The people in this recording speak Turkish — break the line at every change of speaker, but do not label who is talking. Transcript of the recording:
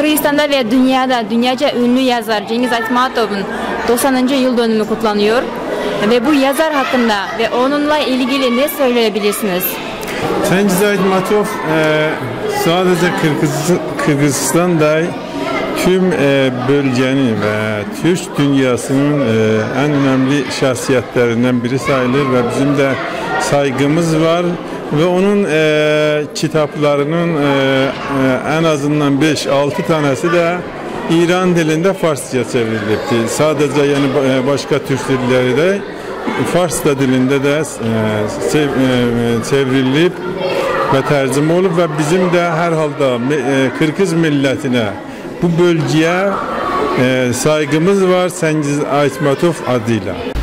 Kırgızistan'da ve dünyaca ünlü yazar Cengiz Aytmatov'un 90. yıl dönümü kutlanıyor. Ve bu yazar hakkında ve onunla ilgili ne söyleyebilirsiniz?
Cengiz Aytmatov sadece Kırgızistan değil, tüm bölgenin ve Türk dünyasının en önemli şahsiyetlerinden biri sayılır ve bizim de saygımız var. Ve onun kitaplarının en azından 5-6 tanesi de İran dilinde Farsça çevrildi. Sadece yani başka Türk dilleri de Fars dilinde de çevrilip ve tercüme olup ve bizim de herhalde Kırgız milletine bu bölgeye saygımız var Cengiz Aytmatov adıyla.